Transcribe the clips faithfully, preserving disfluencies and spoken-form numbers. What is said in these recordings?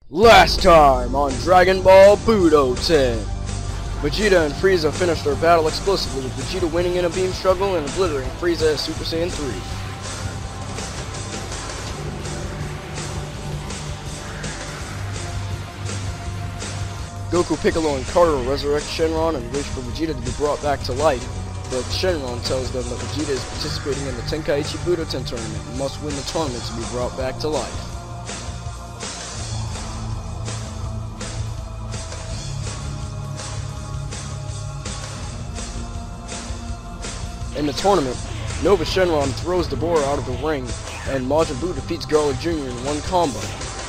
Last time on Dragonball Budoten, Vegeta and Frieza finished their battle explosively, with Vegeta winning in a beam struggle and obliterating Frieza as Super Saiyan three. Goku, Piccolo, and Carter resurrect Shenron and wish for Vegeta to be brought back to life, but Shenron tells them that Vegeta is participating in the Tenkaichi Budoten tournament and must win the tournament to be brought back to life. In the tournament, Nova Shenron throws the boar out of the ring, and Majin Buu defeats Garlic Junior in one combo.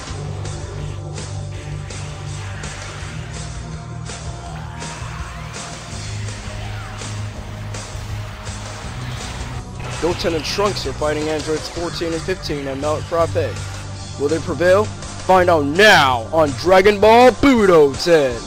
Goten and Trunks are fighting androids fourteen and fifteen and Mount Frappe. Will they prevail? Find out now on Dragonball Budoten!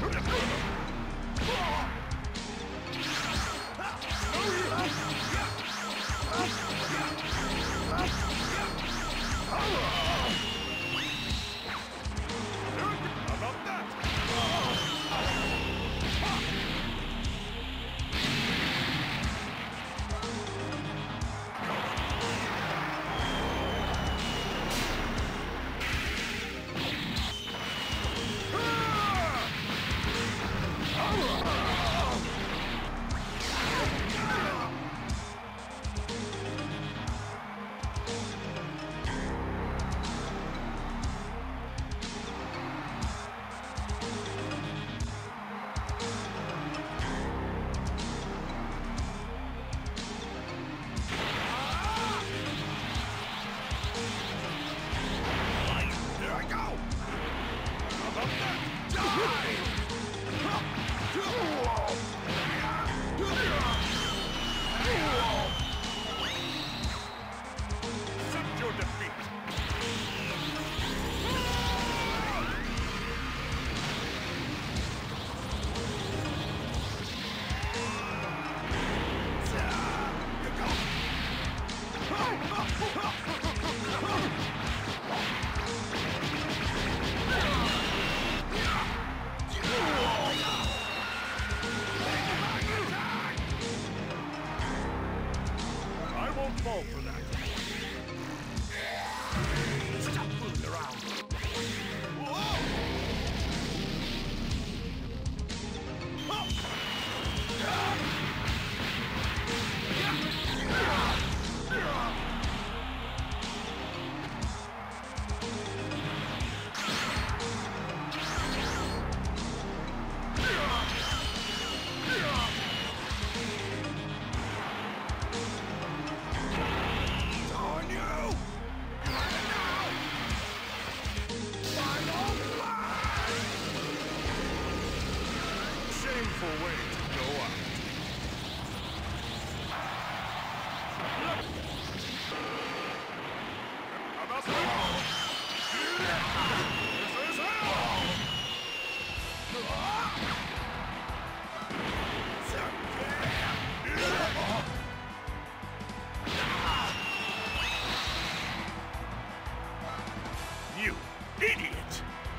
You idiot!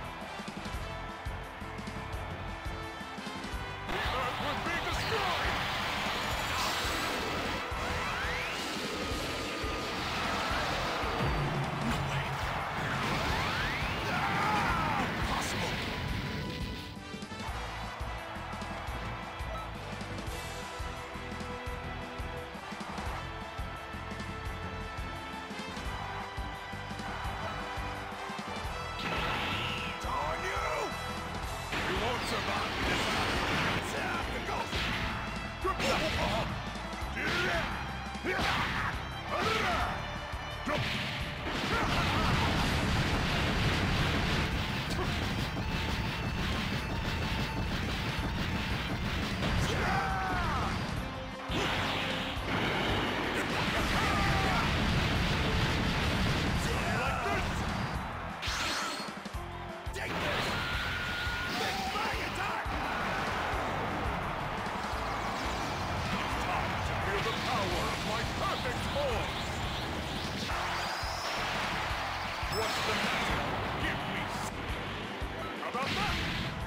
The Earth will be destroyed! No way! Impossible! What's the matter? Give me some. How about that?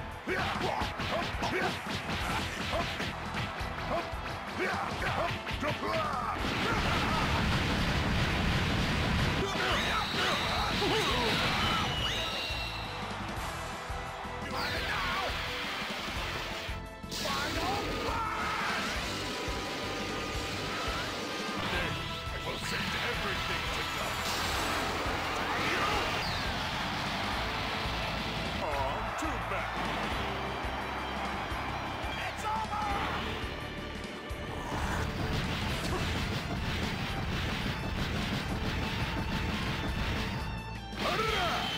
You want it now? Final blast! Then I will send everything to God. Too bad. It's over! Hurrah!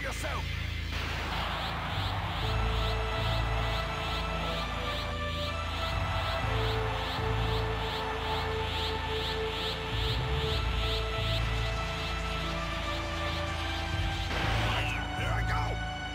yourself! Here I go!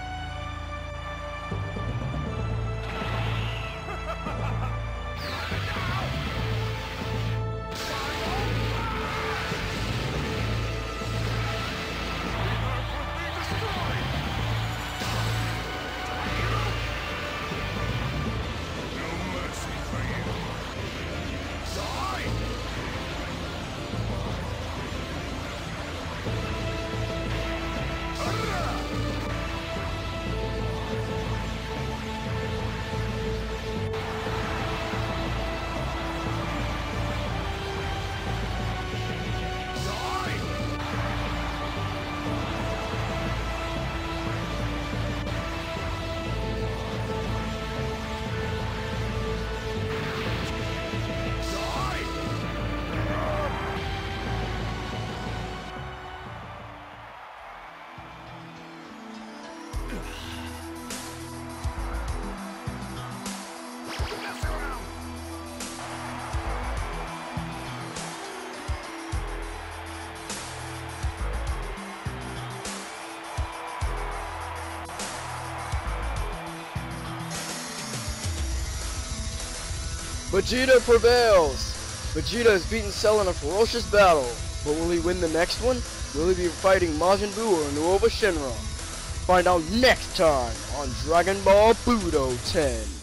Vegeta prevails! Vegeta has beaten Cell in a ferocious battle, but will he win the next one? Will he be fighting Majin Buu or Nuova Shenron? Find out next time on Dragon Ball Budoten.